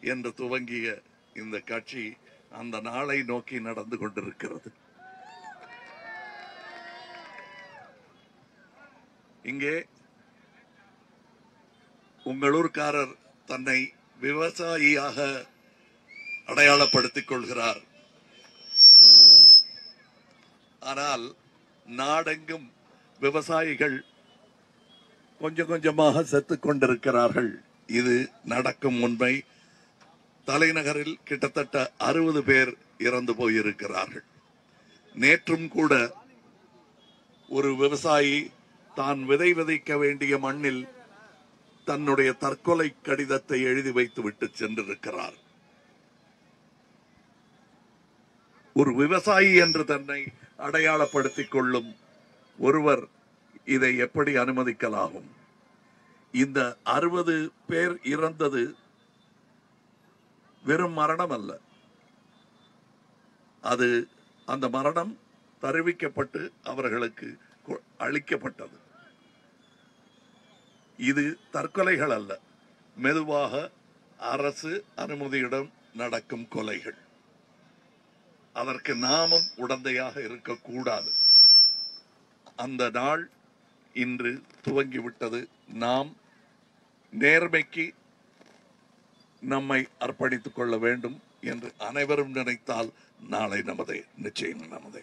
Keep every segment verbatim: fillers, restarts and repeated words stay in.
என்று துவங்கிய இந்த கட்சி அந்த நாளை நோக்கி நடந்து கொண்டிருக்கிறது. இங்கே உங்களூர்காரர் தன்னை விவசாயியாக அடையாளப்படுத்திக் கொள்கிறார். ஆனால் நாடெங்கும் விவசாயிகள் கொஞ்சம் கொஞ்சமாக செத்துக் கொண்டிருக்கிறார்கள். இது நடக்கும் உண்மை. தலைநகரில் கிட்டத்தட்ட அறுபது பேர் இறந்து போயிருக்கிறார்கள். நேற்றும் கூட ஒரு விவசாயி தான் விதை விதைக்க வேண்டிய மண்ணில் தன்னுடைய தற்கொலை கடிதத்தை எழுதி வைத்து விட்டு சென்றிருக்கிறார். ஒரு விவசாயி என்று தன்னை அடையாளப்படுத்திக் கொள்ளும் ஒருவர் இதை எப்படி அனுமதிக்கலாகும்? இந்த அறுபது பேர் இறந்தது வெறும் மரணம் அல்ல. அது அந்த மரணம் தருவிக்கப்பட்டு அவர்களுக்கு அளிக்கப்பட்டது. இது தற்கொலைகள் அல்ல, மெதுவாக அரசு அனுமதியிடம் நடக்கும் கொலைகள். அதற்கு நாமும் உடந்தையாக இருக்கக்கூடாது. அந்த நாள் இன்று துவங்கிவிட்டது. நாம் நேர்மைக்கு நம்மை அர்ப்பணித்துக் கொள்ள வேண்டும் என்று அனைவரும் நினைத்தால் நாளை நமதே, நிச்சயம் நமதே.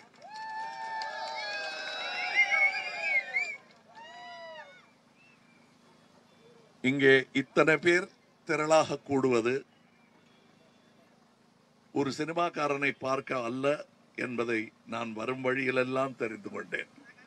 இங்கே இத்தனை பேர் திரளாக கூடுவது ஒரு சினிமாக்காரனை பார்க்க அல்ல என்பதை நான் வரும் வழியிலெல்லாம் தெரிந்து கொண்டேன்.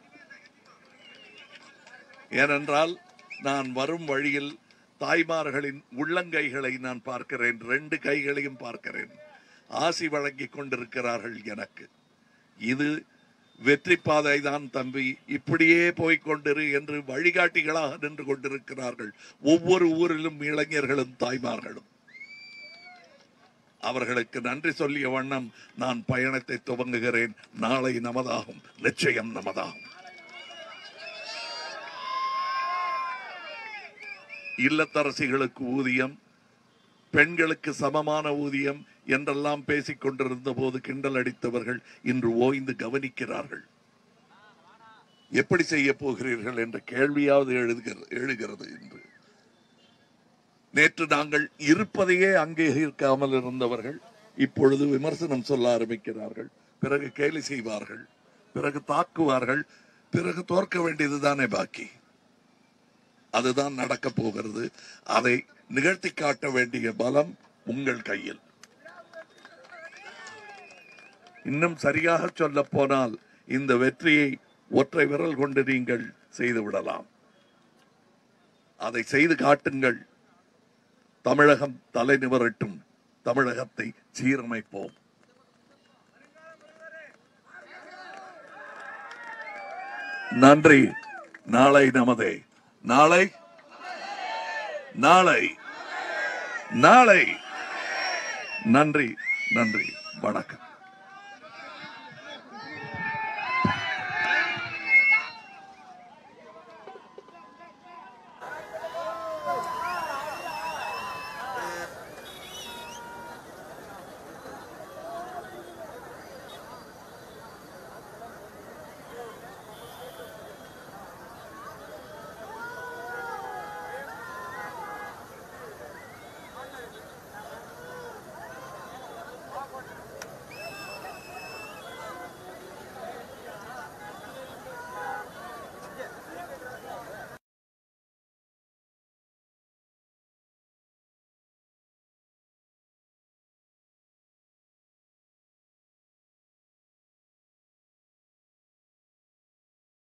ஏனென்றால் நான் வரும் வழியில் தாய்மார்களின் உள்ளங்கைகளை நான் பார்க்கிறேன், ரெண்டு கைகளையும் பார்க்கிறேன். ஆசி வழங்கி கொண்டிருக்கிறார்கள் எனக்கு. இது வெற்றி பாதை தான் தம்பி, இப்படியே போய்கொண்டிரு என்று வழிகாட்டிகளாக நின்று கொண்டிருக்கிறார்கள் ஒவ்வொரு ஊரிலும் இளைஞர்களும் தாய்மார்களும். அவர்களுக்கு நன்றி சொல்லிய வண்ணம் நான் பயணத்தை துவங்குகிறேன். நாளை நமதாகும், நிச்சயம் நமதாகும். இல்லத்தரசிகளுக்கு ஊதியம், பெண்களுக்கு சமமான ஊதியம் என்றெல்லாம் பேசிக் கொண்டிருந்த போது கிண்டல் அடித்தவர்கள் இன்று ஓய்ந்து கவனிக்கிறார்கள். எப்படி செய்ய போகிறீர்கள் என்ற கேள்வியாவது எழுகிறது என்று. நேற்று நாங்கள் இருப்பதையே அங்கீகரிக்காமல் இருந்தவர்கள் இப்பொழுது விமர்சனம் சொல்ல ஆரம்பிக்கிறார்கள். பிறகு கேலி செய்வார்கள், பிறகு தாக்குவார்கள், பிறகு தோற்க வேண்டியதுதானே பாக்கி. அதுதான் நடக்க போகிறது. அதை நிகழ்த்தி காட்ட வேண்டிய பலம் உங்கள் கையில். இன்னும் சரியாக சொல்ல போனால் இந்த வெற்றியை ஒற்றை விரல் கொண்டு நீங்கள் செய்து விடலாம். அதை செய்து காட்டுங்கள். தமிழகம் தலை நிமிரட்டும். தமிழகத்தை சீரமைப்போம். நன்றி. நாளை நமதே. நாளை நாளை நாளை நன்றி நன்றி. வணக்கம்.